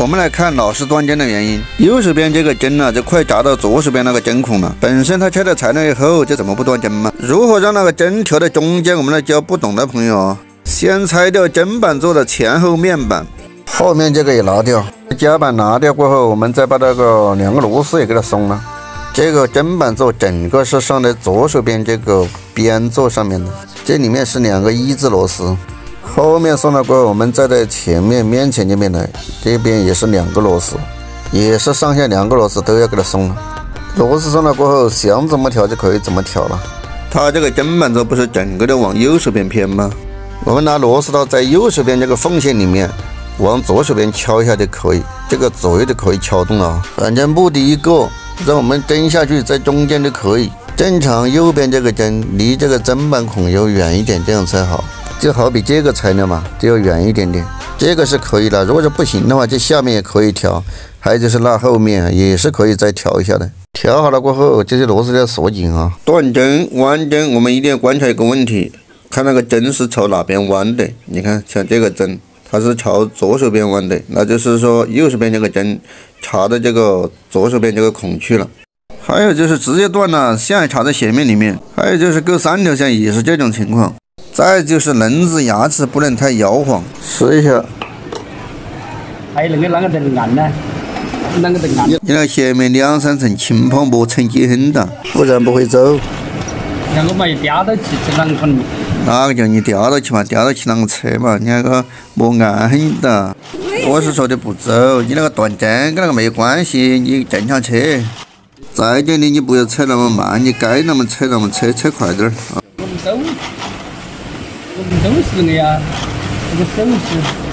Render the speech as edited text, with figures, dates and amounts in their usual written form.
我们来看哪是断针的原因。右手边这个针就快扎到左手边那个针孔了，本身它切的材料以后就怎么不断针嘛？如何让那个针调在中间？我们来教不懂的朋友先拆掉砧板做的前后面板，后面这个也拿掉，夹板拿掉过后，我们再把那个2个螺丝也给它松了。这个砧板座整个是上在左手边这个边座上面的，这里面是2个1字螺丝。后面松了过后，我们再在前面面前这边来，这边也是2个螺丝，也是上下2个螺丝都要给它松了。螺丝松了过后，想怎么调就可以怎么调了。它这个砧板座不是整个都往右手边偏吗？我们拿螺丝刀在右手边这个缝线里面往左手边敲一下就可以，这个左右都可以敲动了。反正目的一个，让我们针下去在中间就可以。正常右边这个针离这个砧板孔要远一点，这样才好。就好比这个材料嘛，就要远一点点，这个是可以的。如果是不行的话，这下面也可以调，还有就是那后面也是可以再调一下的。调好了过后，这些螺丝要锁紧啊。断针、弯针，我们一定要观察一个问题，看那个针是朝哪边弯的。你看，像这个针，它是朝左手边弯的，那就是说右手边这个针插到这个左手边这个孔去了。还有就是直接断了，线插在鞋面里面。还有就是勾3条线也是这种情况。再就是轮子牙齿不能太摇晃，试一下。 还有那个针硬呢，那个针硬。 你那鞋面2、3层轻磅膜层结很大，不然不会走。 那个没掉到起啷个可哪个叫你掉到起嘛？掉到起啷个扯嘛？你那个膜硬很大。我是说的不走，你那个断针跟那个没有关系，你正常扯。再点你不要扯那么慢，你该那么扯扯快点啊。 我们都是的呀，这个手势。